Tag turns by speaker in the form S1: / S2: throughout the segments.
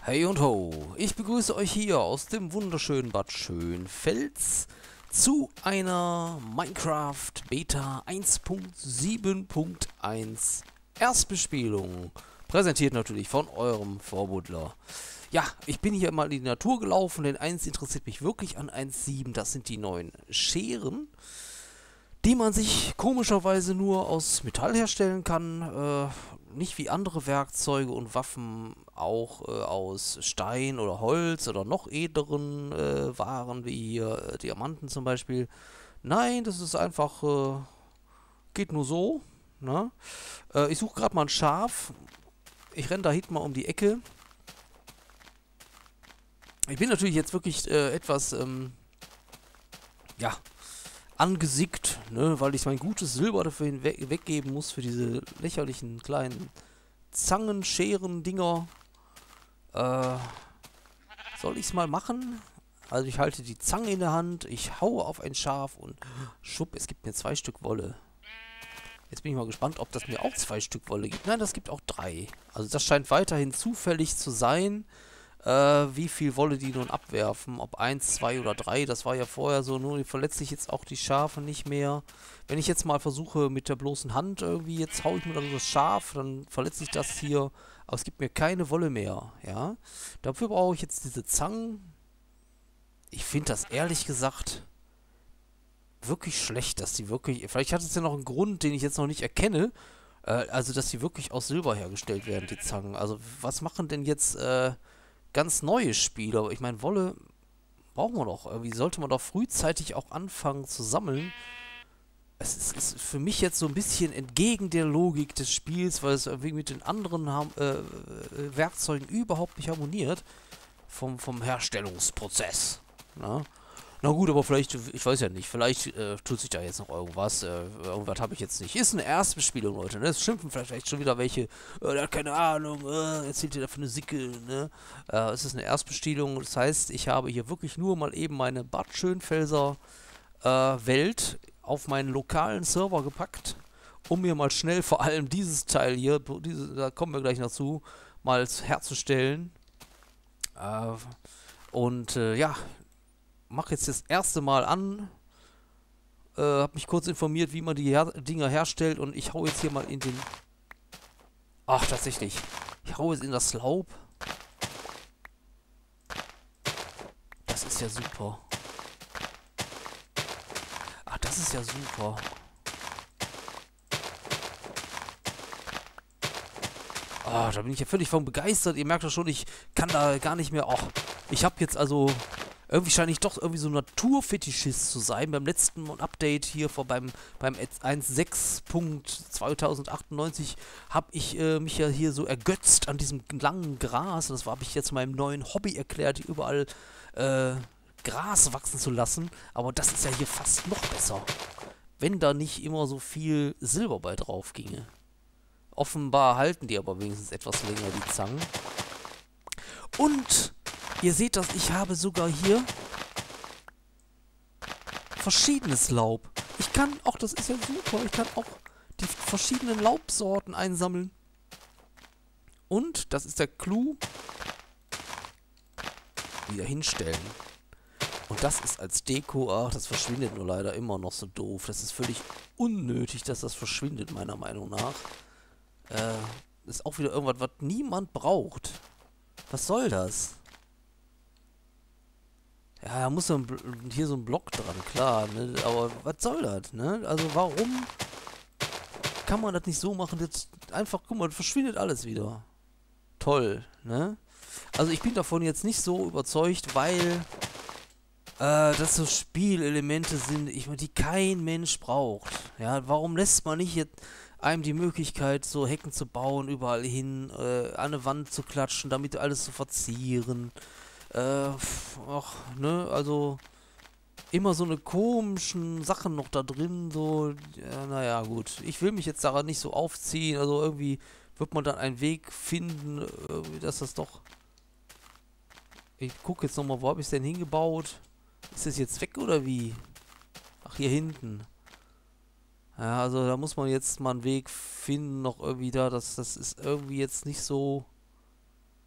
S1: Hey und ho, ich begrüße euch hier aus dem wunderschönen Bad Schönfels zu einer Minecraft Beta 1.7.1 Erstbespielung. Präsentiert natürlich von eurem Vorbuddler. Ja, ich bin hier mal in die Natur gelaufen, denn eins interessiert mich wirklich an 1.7, das sind die neuen Scheren, die man sich komischerweise nur aus Metall herstellen kann, nicht wie andere Werkzeuge und Waffen auch aus Stein oder Holz oder noch edleren Waren, wie hier Diamanten zum Beispiel. Nein, das ist einfach, geht nur so. Ne? Ich suche gerade mal ein Schaf. Ich renne da hinten mal um die Ecke. Ich bin natürlich jetzt wirklich etwas, ja, angesickt, ne, weil ich mein gutes Silber dafür weggeben muss für diese lächerlichen kleinen Zangen, Scheren, Dinger. Soll ich's mal machen? Also ich halte die Zange in der Hand, ich haue auf ein Schaf und schupp, es gibt mir 2 Stück Wolle. Jetzt bin ich mal gespannt, ob das mir auch 2 Stück Wolle gibt. Nein, das gibt auch 3. Also das scheint weiterhin zufällig zu sein, wie viel Wolle die nun abwerfen. Ob 1, 2 oder 3, das war ja vorher so, nur verletze ich jetzt auch die Schafe nicht mehr. Wenn ich jetzt mal versuche mit der bloßen Hand irgendwie, jetzt haue ich mir dann das Schaf, dann verletze ich das hier, aber es gibt mir keine Wolle mehr, ja. Dafür brauche ich jetzt diese Zangen. Ich finde das ehrlich gesagt wirklich schlecht, dass die wirklich, vielleicht hat es ja noch einen Grund, den ich jetzt noch nicht erkenne, also dass die wirklich aus Silber hergestellt werden, die Zangen. Also was machen denn jetzt, ganz neue Spieler? Ich meine, Wolle brauchen wir doch. Irgendwie sollte man doch frühzeitig auch anfangen zu sammeln. Es ist für mich jetzt so ein bisschen entgegen der Logik des Spiels, weil es irgendwie mit den anderen Werkzeugen überhaupt nicht harmoniert. Vom Herstellungsprozess. Na? Na gut, aber vielleicht, ich weiß ja nicht, vielleicht tut sich da jetzt noch irgendwas. Irgendwas habe ich jetzt nicht. Ist eine Erstbespielung, Leute, ne? Es schimpfen vielleicht schon wieder welche, der hat keine Ahnung, erzählt ihr da für eine Sicke, ne? Es ist eine Erstbespielung, das heißt, ich habe hier wirklich nur mal eben meine Bad Schönfelser Welt auf meinen lokalen Server gepackt, um mir mal schnell vor allem dieses Teil hier, da kommen wir gleich dazu, mal herzustellen. Ja, mache jetzt das erste Mal an, habe mich kurz informiert, wie man die Dinger herstellt und ich hau jetzt hier mal in den... Ach, tatsächlich. Ich hau jetzt in das Laub. Das ist ja super. Ach, das ist ja super. Ah, da bin ich ja völlig von begeistert. Ihr merkt doch schon, ich kann da gar nicht mehr... Och, ich habe jetzt also... Irgendwie scheine ich doch irgendwie so ein Naturfetischist zu sein. Beim letzten Update hier beim 1.6.2098 habe ich mich ja hier so ergötzt an diesem langen Gras. Das habe ich jetzt meinem neuen Hobby erklärt, überall Gras wachsen zu lassen. Aber das ist ja hier fast noch besser. Wenn da nicht immer so viel Silber bei drauf ginge. Offenbar halten die aber wenigstens etwas länger, die Zangen. Und ihr seht das, ich habe sogar hier verschiedenes Laub. Ich kann auch, das ist ja super, ich kann auch die verschiedenen Laubsorten einsammeln. Und, das ist der Clou, wieder hinstellen. Und das ist als Deko, ach, das verschwindet nur leider immer noch so doof. Das ist völlig unnötig, dass das verschwindet, meiner Meinung nach. Ist auch wieder irgendwas, was niemand braucht. Was soll das? Ja, da muss hier so ein Block dran, klar, ne? Aber was soll das, ne? Also warum kann man das nicht so machen, dass einfach, guck mal, verschwindet alles wieder. Toll, ne? Also ich bin davon jetzt nicht so überzeugt, weil das so Spielelemente sind, ich meine, die kein Mensch braucht. Ja, warum lässt man nicht jetzt einem die Möglichkeit, so Hecken zu bauen, überall hin, an eine Wand zu klatschen, damit alles zu verzieren? Ach, ne, also immer so eine komischen Sachen noch da drin, so, ja, naja, gut. Ich will mich jetzt daran nicht so aufziehen, also irgendwie wird man dann einen Weg finden, irgendwie, dass das doch... Ich gucke jetzt nochmal, wo habe ich es denn hingebaut? Ist das jetzt weg oder wie? Ach, hier hinten. Ja, also da muss man jetzt mal einen Weg finden, noch irgendwie da, das ist irgendwie jetzt nicht so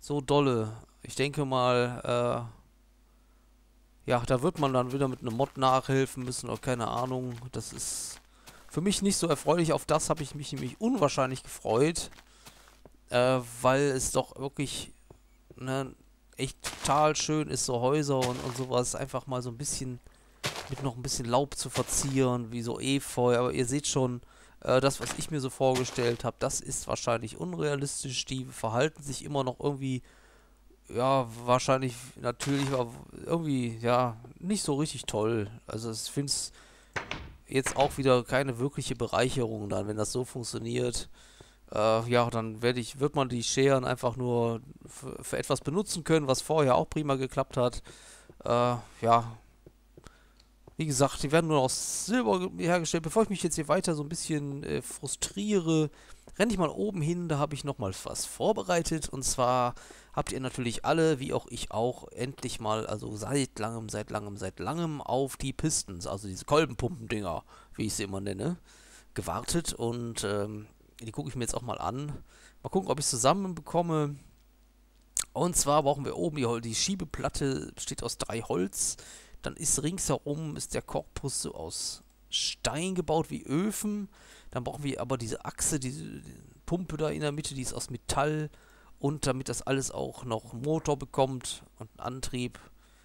S1: so dolle. Ich denke mal, ja, da wird man dann wieder mit einem Mod nachhelfen müssen oder keine Ahnung. Das ist für mich nicht so erfreulich. Auf das habe ich mich nämlich unwahrscheinlich gefreut, weil es doch wirklich, ne, echt total schön ist, so Häuser und sowas einfach mal so ein bisschen mit noch ein bisschen Laub zu verzieren, wie so Efeu. Aber ihr seht schon, das, was ich mir so vorgestellt habe, das ist wahrscheinlich unrealistisch. Die verhalten sich immer noch irgendwie, ja, wahrscheinlich natürlich, aber irgendwie, ja, nicht so richtig toll. Also ich finde es jetzt auch wieder keine wirkliche Bereicherung dann, wenn das so funktioniert. Ja, dann wird man die Scheren einfach nur für etwas benutzen können, was vorher auch prima geklappt hat. Ja, wie gesagt, die werden nur aus Silber hergestellt. Bevor ich mich jetzt hier weiter so ein bisschen frustriere, renne ich mal oben hin. Da habe ich nochmal was vorbereitet. Und zwar habt ihr natürlich alle, wie auch ich auch, endlich mal, also seit langem auf die Pistons, also diese Kolbenpumpendinger, wie ich sie immer nenne, gewartet. Und die gucke ich mir jetzt auch mal an. Mal gucken, ob ich es zusammenbekomme. Und zwar brauchen wir oben die Schiebeplatte, besteht aus 3 Holz. Dann ist ringsherum der Korpus so aus Stein gebaut wie Öfen. Dann brauchen wir aber diese Achse, diese Pumpe da in der Mitte, die ist aus Metall. Und damit das alles auch noch Motor bekommt und einen Antrieb,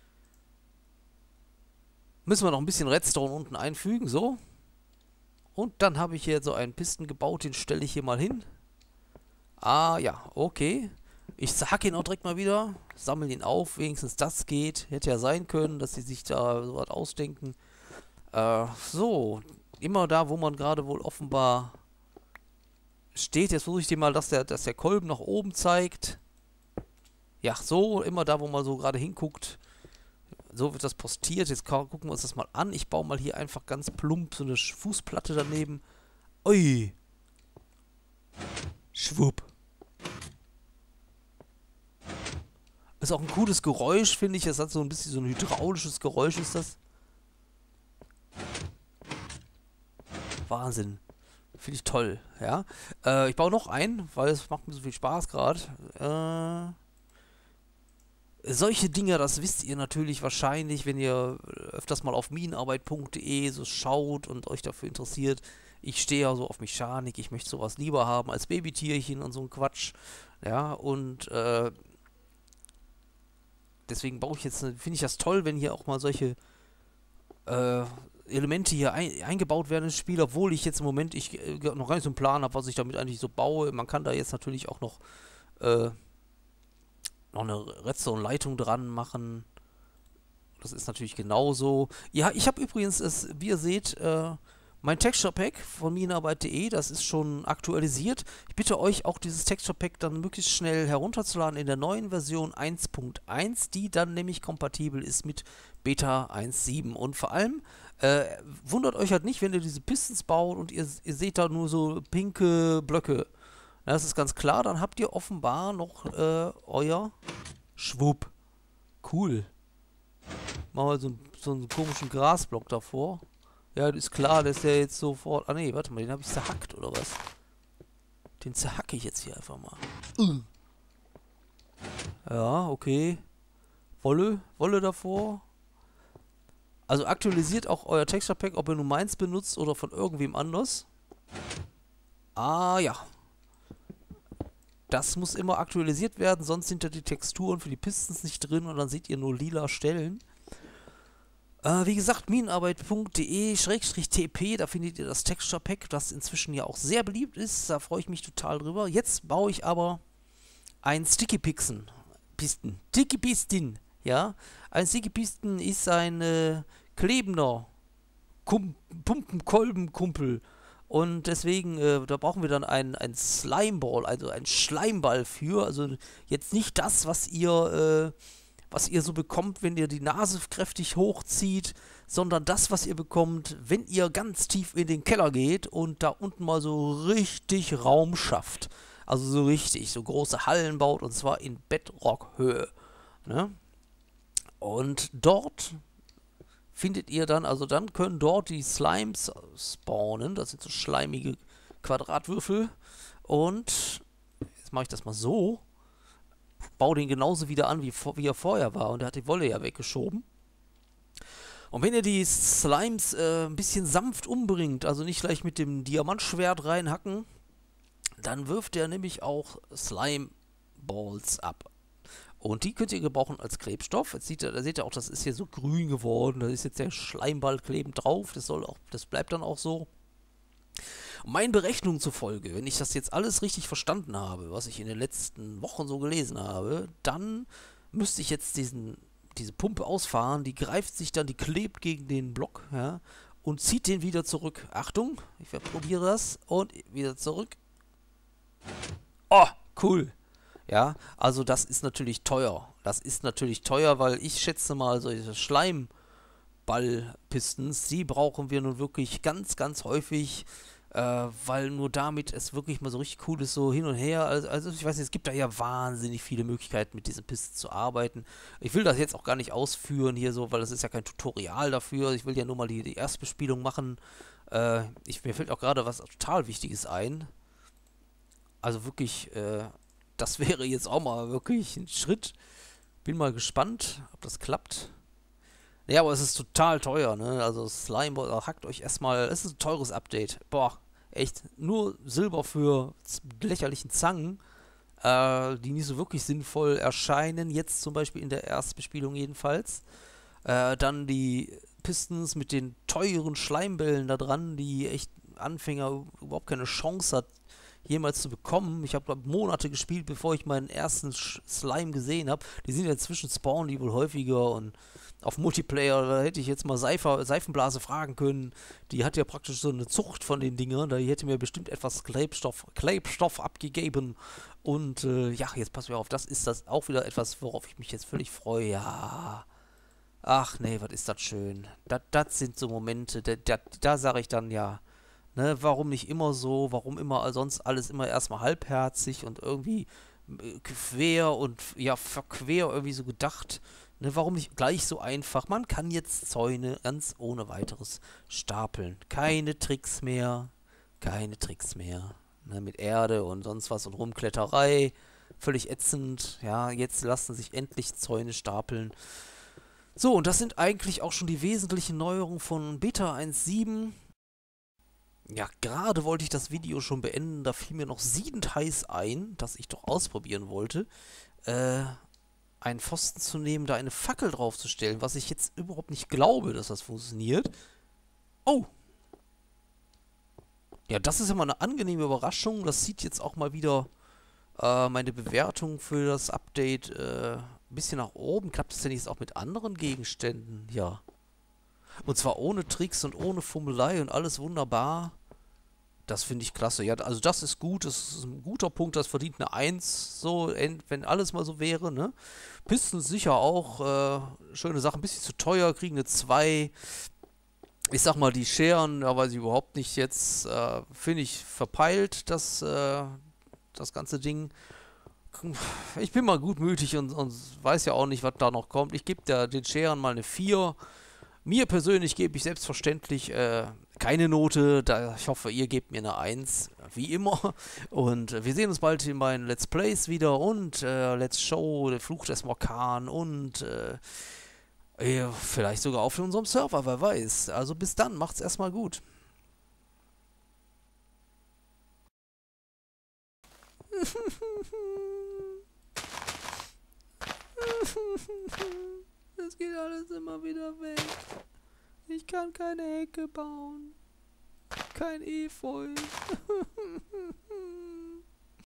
S1: müssen wir noch ein bisschen Redstone unten einfügen, so. Und dann habe ich hier so einen Pisten gebaut, den stelle ich hier mal hin. Ah ja, okay. Ich hacke ihn auch direkt mal wieder, sammle ihn auf, wenigstens das geht. Hätte ja sein können, dass sie sich da so was ausdenken. So, immer da, wo man gerade wohl offenbar steht. Jetzt versuche ich dir mal, dass der Kolben nach oben zeigt. Ja, so, immer da, wo man so gerade hinguckt. So wird das postiert. Jetzt gucken wir uns das mal an. Ich baue mal hier einfach ganz plump so eine Fußplatte daneben. Ui. Schwupp. Ist auch ein cooles Geräusch, finde ich. Es hat so ein bisschen so ein hydraulisches Geräusch, ist das. Wahnsinn. Finde ich toll, ja. Ich baue noch einen, weil es macht mir so viel Spaß gerade. Solche Dinge, das wisst ihr natürlich wahrscheinlich, wenn ihr öfters mal auf minenarbeit.de so schaut und euch dafür interessiert. Ich stehe ja so auf Mechanik, ich möchte sowas lieber haben als Babytierchen und so ein Quatsch. Ja, und deswegen baue ich jetzt, finde ich das toll, wenn hier auch mal solche Elemente hier eingebaut werden ins Spiel, obwohl ich jetzt im Moment noch gar nicht so einen Plan habe, was ich damit eigentlich so baue. Man kann da jetzt natürlich auch noch eine Redstone-Leitung dran machen. Das ist natürlich genauso. Ja, ich habe übrigens, wie ihr seht, mein Texture Pack von minenarbeit.de, das ist schon aktualisiert. Ich bitte euch auch dieses Texture Pack dann möglichst schnell herunterzuladen in der neuen Version 1.1, die dann nämlich kompatibel ist mit Beta 1.7. Und vor allem wundert euch halt nicht, wenn ihr diese Pistons baut und ihr seht da nur so pinke Blöcke. Ja, das ist ganz klar, dann habt ihr offenbar noch euer Schwupp. Cool. Machen wir so einen komischen Grasblock davor. Ja, das ist klar, dass der jetzt sofort... Ah nee, warte mal, den habe ich zerhackt, oder was? Den zerhacke ich jetzt hier einfach mal. Ja, okay. Wolle davor. Also aktualisiert auch euer Texture Pack, ob ihr nur meins benutzt oder von irgendwem anders. Ah ja. Das muss immer aktualisiert werden, sonst sind da die Texturen für die Pistons nicht drin und dann seht ihr nur lila Stellen. Wie gesagt, minenarbeit.de/tp, da findet ihr das Texture Pack, das inzwischen ja auch sehr beliebt ist. Da freue ich mich total drüber. Jetzt baue ich aber ein Sticky Piston. Sticky Piston, ja. Ein Sticky Piston ist ein klebender Pumpenkolbenkumpel. Und deswegen, da brauchen wir dann einen Slimeball, also einen Schleimball für. Also jetzt nicht das, was ihr so bekommt, wenn ihr die Nase kräftig hochzieht, sondern das, was ihr bekommt, wenn ihr ganz tief in den Keller geht und da unten mal so richtig Raum schafft. Also so richtig, so große Hallen baut und zwar in Bedrock-Höhe. Ne? Und dort findet ihr dann, also dann können dort die Slimes spawnen. Das sind so schleimige Quadratwürfel. Und jetzt mache ich das mal so. baue den genauso wieder an, wie er vorher war. Und er hat die Wolle ja weggeschoben. Und wenn ihr die Slimes ein bisschen sanft umbringt, also nicht gleich mit dem Diamantschwert reinhacken, dann wirft er nämlich auch Slime-Balls ab. Und die könnt ihr gebrauchen als Klebstoff. Jetzt da seht ihr auch, das ist hier so grün geworden. Da ist jetzt der Schleimball klebend drauf. Das bleibt dann auch so. Und meinen Berechnungen zufolge, wenn ich das jetzt alles richtig verstanden habe, was ich in den letzten Wochen so gelesen habe, dann müsste ich jetzt diese Pumpe ausfahren. Die greift sich dann, die klebt gegen den Block, ja, und zieht den wieder zurück. Achtung, ich probiere das. Und wieder zurück. Oh, cool. Ja, also das ist natürlich teuer. Das ist natürlich teuer, weil ich schätze mal, solche Schleimballpistons, die brauchen wir nun wirklich ganz, ganz häufig, weil nur damit es wirklich mal so richtig cool ist, so hin und her. Also ich weiß nicht, es gibt da ja wahnsinnig viele Möglichkeiten, mit diesen Pistons zu arbeiten. Ich will das jetzt auch gar nicht ausführen hier so, weil das ist ja kein Tutorial dafür. Ich will ja nur mal die Erstbespielung machen. Mir fällt auch gerade was total Wichtiges ein. Also wirklich, das wäre jetzt auch mal wirklich ein Schritt. Bin mal gespannt, ob das klappt. Ja, aber es ist total teuer, ne? Also Slimeball, hackt euch erstmal. Es ist ein teures Update. Boah, echt. Nur Silber für lächerlichen Zangen, die nicht so wirklich sinnvoll erscheinen. Jetzt zum Beispiel in der Erstbespielung jedenfalls. Dann die Pistons mit den teuren Schleimbällen da dran, die echt Anfänger überhaupt keine Chance hat, jemals zu bekommen. Ich habe Monate gespielt, bevor ich meinen ersten Slime gesehen habe. Die sind ja inzwischen spawnen die wohl häufiger und auf Multiplayer, da hätte ich jetzt mal Seifenblase fragen können. Die hat ja praktisch so eine Zucht von den Dingern. Da hätte mir bestimmt etwas Klebstoff abgegeben. Und ja, jetzt pass mir auf, das ist das auch wieder etwas, worauf ich mich jetzt völlig freue. Ja. Ach nee, was ist das schön. Das sind so Momente, da sage ich dann ja, ne, warum nicht immer so, warum immer sonst alles immer erstmal halbherzig und irgendwie quer und ja, verquer irgendwie so gedacht. Ne, warum nicht gleich so einfach? Man kann jetzt Zäune ganz ohne weiteres stapeln. Keine Tricks mehr. Keine Tricks mehr. Ne, mit Erde und sonst was und Rumkletterei. Völlig ätzend. Ja, jetzt lassen sich endlich Zäune stapeln. So, und das sind eigentlich auch schon die wesentlichen Neuerungen von Beta 1.7. Ja, gerade wollte ich das Video schon beenden. Da fiel mir noch siedend heiß ein, dass ich doch ausprobieren wollte, einen Pfosten zu nehmen, da eine Fackel draufzustellen, was ich jetzt überhaupt nicht glaube, dass das funktioniert. Oh! Ja, das ist ja mal eine angenehme Überraschung. Das sieht jetzt auch mal wieder meine Bewertung für das Update ein bisschen nach oben. Klappt das denn jetzt auch mit anderen Gegenständen? Ja. Und zwar ohne Tricks und ohne Fummelei und alles wunderbar. Das finde ich klasse. Ja, also das ist gut. Das ist ein guter Punkt. Das verdient eine 1. So, wenn alles mal so wäre, ne? Pistons sicher auch. Schöne Sache. Ein bisschen zu teuer. Kriegen eine 2. Ich sag mal, die Scheren, da weiß ich überhaupt nicht jetzt. Finde ich verpeilt, das ganze Ding. Ich bin mal gutmütig und weiß ja auch nicht, was da noch kommt. Ich gebe den Scheren mal eine 4. Mir persönlich gebe ich selbstverständlich keine Note. Ich hoffe, ihr gebt mir eine 1, wie immer. Und wir sehen uns bald in meinen Let's Plays wieder und Let's Show, der Fluch des Morkan und vielleicht sogar auf unserem Server, wer weiß. Also bis dann, macht's erstmal gut. Es geht alles immer wieder weg. Ich kann keine Hecke bauen. Kein Efeu.